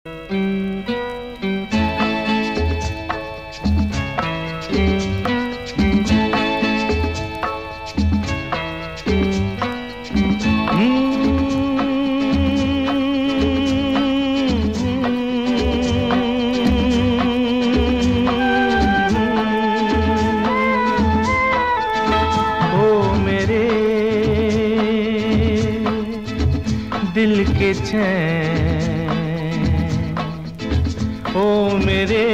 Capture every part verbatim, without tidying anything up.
दिल के चैन, ओ मेरे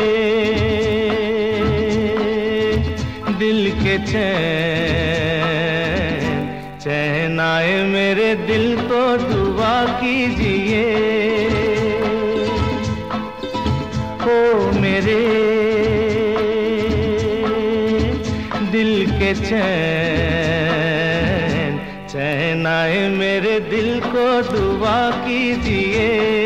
दिल के चैन, चैन आए मेरे दिल को दुआ कीजिए। ओ मेरे दिल के चैन, चैन आए मेरे दिल को दुआ कीजिए।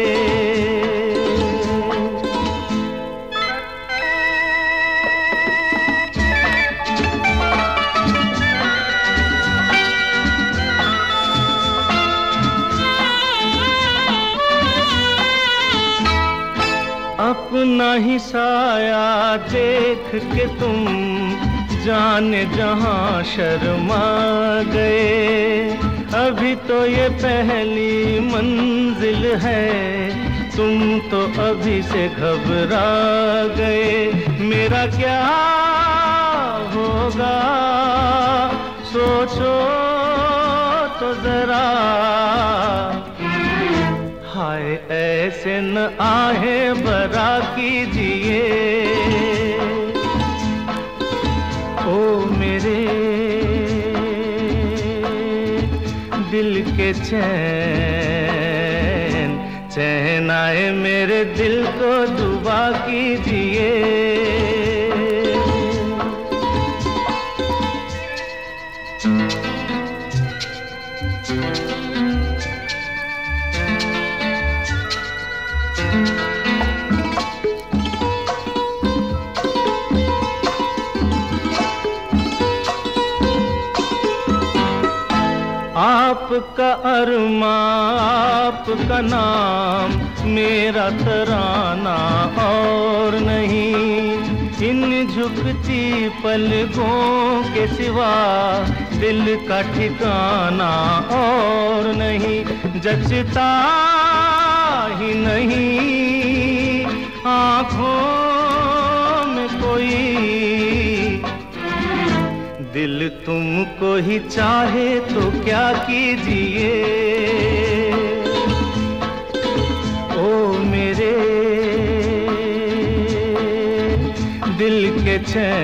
अपना ही साया देख के तुम जाने जहां शर्मा गए। अभी तो ये पहली मंजिल है, तुम तो अभी से घबरा गए। मेरा क्या होगा सोचो तो जरा, हाय ऐसे न आहे बरा कीजिए। ओ मेरे दिल के चैन, चैन आए मेरे दिल को दुआ कीजिए। आपका अरमा आपका नाम, मेरा तराना और नहीं। इन झुकती पलकों के सिवा दिल का ठिकाना और नहीं। जचता ही नहीं आँखों में कोई, दिल तुमको ही चाहे तो क्या कीजिए। ओ मेरे दिल के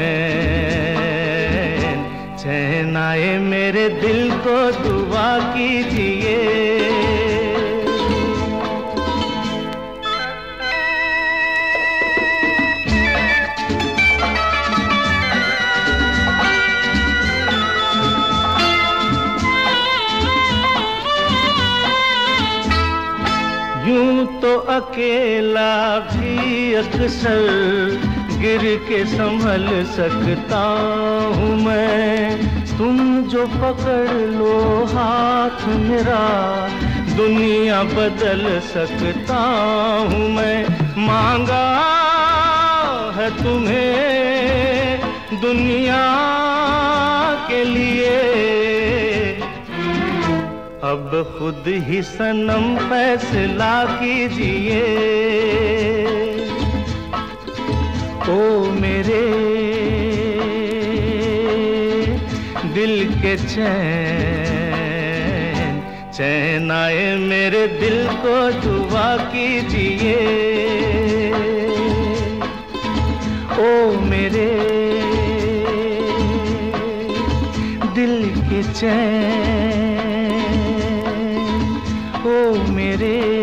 चैन, चैन आए मेरे दिल को दुआ कीजिए। यूं तो अकेला भी अक्सर गिर के संभल सकता हूँ मैं। तुम जो पकड़ लो हाथ मेरा, दुनिया बदल सकता हूँ मैं। मांगा है तुम्हें दुनिया के लिए, अब खुद ही सनम फैसला कीजिए। ओ मेरे दिल के चैन, चैन आए मेरे दिल को दुआ कीजिए। ओ मेरे दिल के चैन, ओ मेरे